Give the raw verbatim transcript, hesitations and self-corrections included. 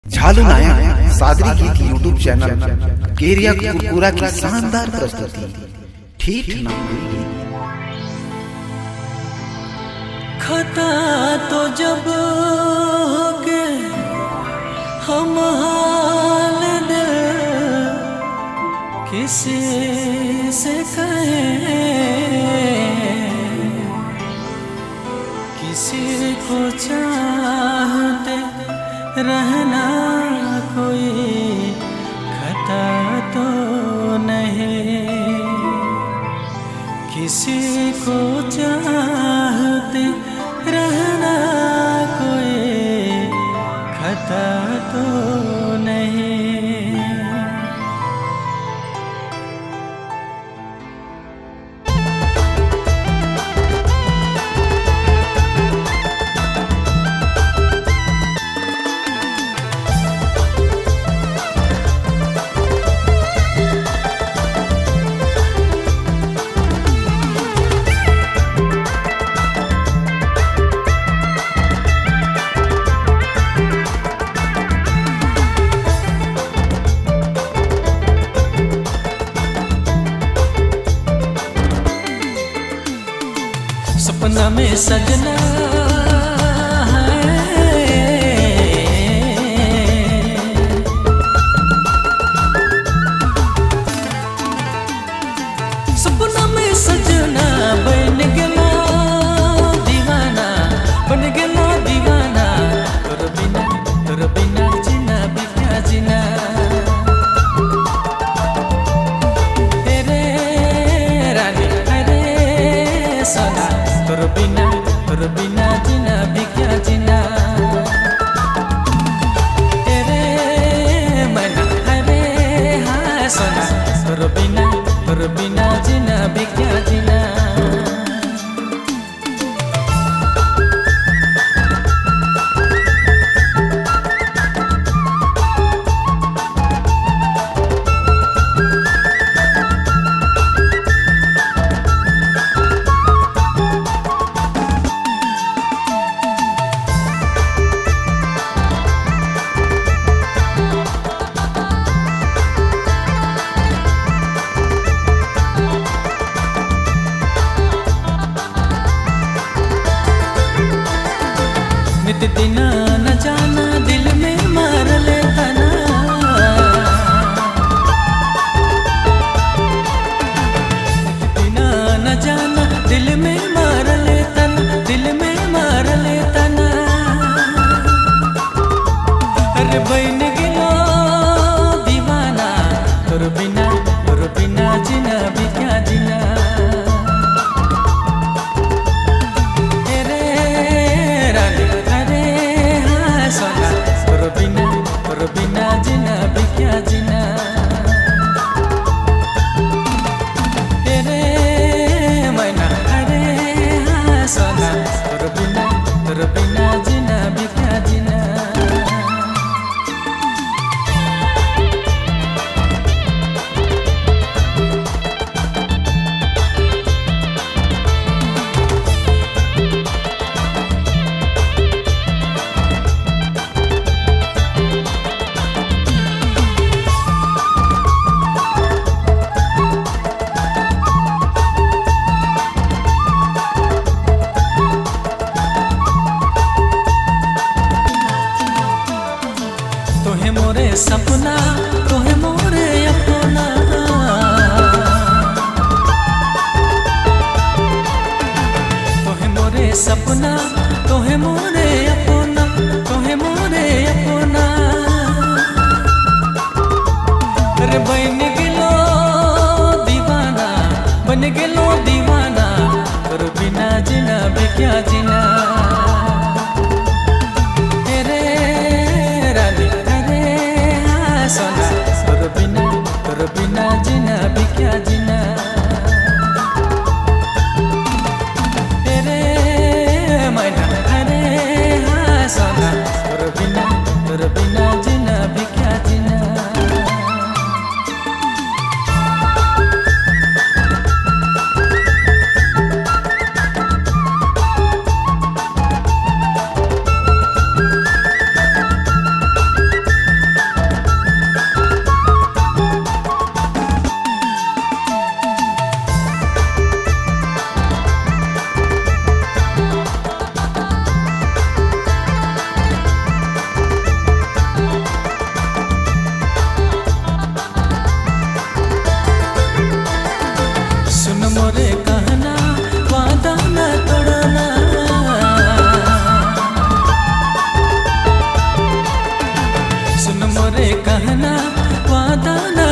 झालू नायक सादरी गीत YouTube channel केरिया कुरकुरा की शानदार प्रस्तुति ठीक ना खता तो जब के हम हाल दिल किसी से कहें, किसी को चाहते रहना कोई खता तो नहीं, किसी को चाहते रहना कोई खता तो नहीं। सपना में सजना सपना में सजना बन गया दीवाना, बन गया दीवाना, तोर बिना तोर बिना जीना भी क्या जीना। तेरे रानी अरे सोना, तोर बिना तोर बिना जीना भी क्या जीना। तेरे मना अरे हाँ सोना, तोर बिना तोर बिना जीना भी क्या जीना। नित दिन न जाना दिल में मार लेता ना, नित दिन न जाना दिल में मार लेता ना, दिल में मार लेता ना। अरे बन गया दीवाना, तोर बिना तोर बिना जीना भी क्या जीना। तोर बिना तोर बिना जीना भी क्या जीना। तेरे मैना अरे हाँ सोना, तोर बिना तोर बिना जीना भी क्या जीना। तोहे मोरे सपना तोहे मोरे अपना, तोहे मोरे सपना तोहे मोरे अपना, तोहे मोरे अपना। अरे बन गेलो दीवाना, बन गेलो दीवाना, तोर बिना जीना भी क्या जीना। सोना तोर बिना तोर बिना जीना भी क्या जीना। तेरे मैना अरे हाँ मोरे कहना वादा न